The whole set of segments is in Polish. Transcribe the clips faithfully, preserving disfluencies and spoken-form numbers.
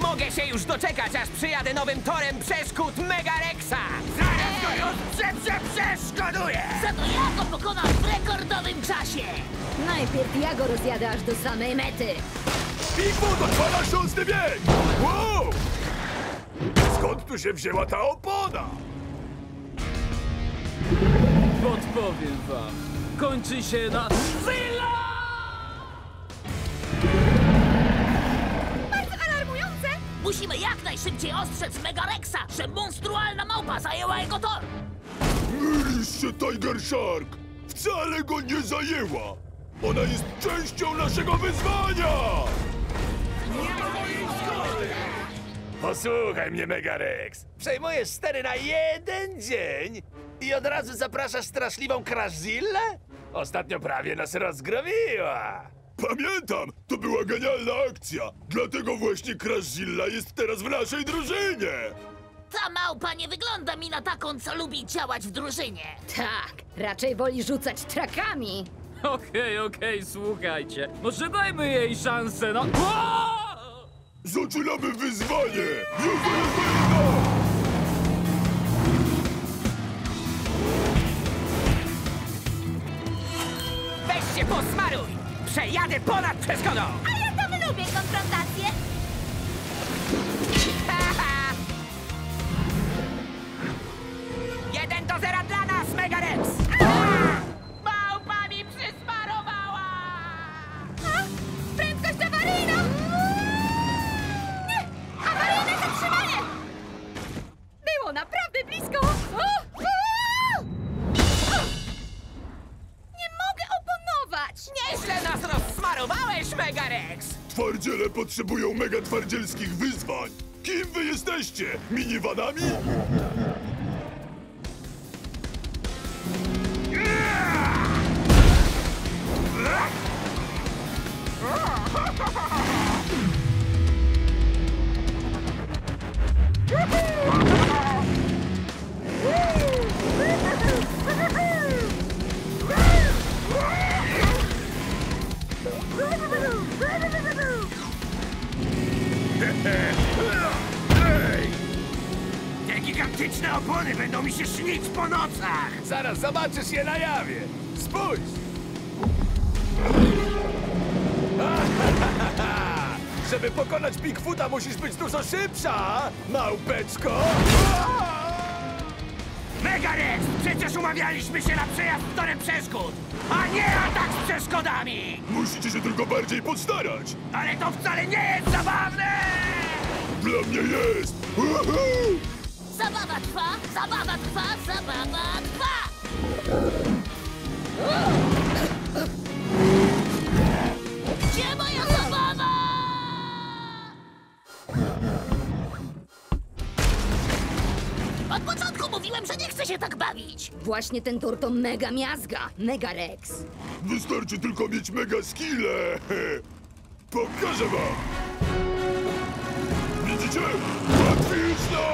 mogę się już doczekać, aż przyjadę nowym torem przeszkód Megarexa! Zaraz go już prze przeszkoduję! Za to ja go pokonam w rekordowym czasie! Najpierw ja go rozjadę aż do samej mety. Bigfoot odpala sząsny bieg! Wow! Skąd tu się wzięła ta opona? Podpowiem wam. Kończy się na... Zilla! Bardzo alarmujące! Musimy jak najszybciej ostrzec Megarexa, że monstrualna małpa zajęła jego tor! Mylisz się, Tiger Shark! Wcale go nie zajęła! Ona jest częścią naszego wyzwania! Nie ma mojej zgody! Posłuchaj mnie, Megarex! Przejmujesz stery na jeden dzień i od razu zapraszasz straszliwą Crashzillę? Ostatnio prawie nas rozgromiła! Pamiętam! To była genialna akcja! Dlatego właśnie Crashzilla jest teraz w naszej drużynie! Ta małpa nie wygląda mi na taką, co lubi działać w drużynie. Tak, raczej woli rzucać trakami. Okej, okej, słuchajcie. Może dajmy jej szansę, no... O! Zaczynamy wyzwanie! Już to jest wojna! Weź się posmaruj! Przejadę ponad przeszkodą! A ja tam lubię konfrontację. Jeden do zera dla nas, Megarex! Małpa mi przysmarowała! A? Prędkość awaryjna! Nie! Awaryjne zatrzymanie! Było naprawdę blisko! O! O! Nie mogę oponować! Nieźle nas rozsmarowałeś, Megarex! Twardziele potrzebują mega twardzielskich wyzwań! Kim wy jesteście? Minivanami? Te gigantyczne opony będą mi się śnić po nocach! Zaraz zobaczysz je na jawie! Spójrz! Żeby pokonać Bigfoota, musisz być dużo szybsza, małpeczko! Megarex! Przecież umawialiśmy się na przejazd torem przeszkód, a nie atak z przeszkodami! Musicie się tylko bardziej postarać! Ale to wcale nie jest zabawne! Dla mnie jest! Uhu! Zabawa trwa, zabawa trwa, zabawa trwa! Gdzie moja zabawa? Od początku mówiłem, że nie chcę się tak bawić! Właśnie ten tor to mega miazga, Megarex. Wystarczy tylko mieć mega skille! Pokażę wam! Widzicie? Łatwiczna!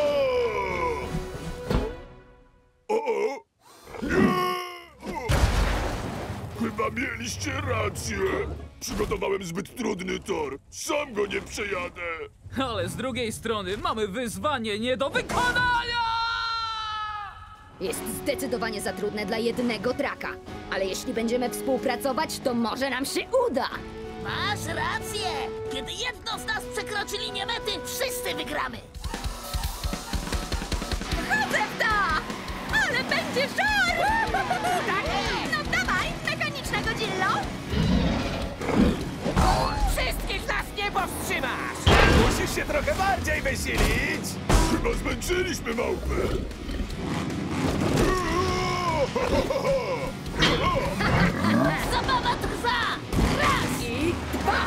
O-o! Nie! O! Chyba mieliście rację! Przygotowałem zbyt trudny tor. Sam go nie przejadę! Ale z drugiej strony mamy wyzwanie nie do wykonania! Jest zdecydowanie za trudne dla jednego traka. Ale jeśli będziemy współpracować, to może nam się uda. Masz rację! Kiedy jedno z nas przekroczy linię mety, wszyscy wygramy! Chodzę w to! Ale będzie żar! Tak jest! No dawaj, mechaniczna godzillo! Wszystkich nas nie powstrzymasz! Musisz się trochę bardziej wysilić! Chyba zmęczyliśmy małpę! Zabawa trwa! Raz! I dwa!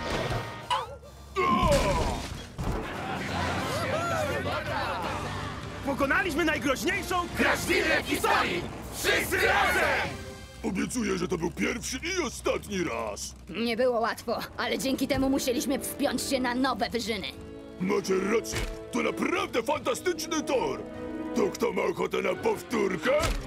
Pokonaliśmy najgroźniejszą Crashzillę w historii! Wszyscy razem! Obiecuję, że to był pierwszy i ostatni raz! Nie było łatwo, ale dzięki temu musieliśmy wspiąć się na nowe wyżyny. Macie rację, to naprawdę fantastyczny tor! To kto ma ochotę na powtórkę?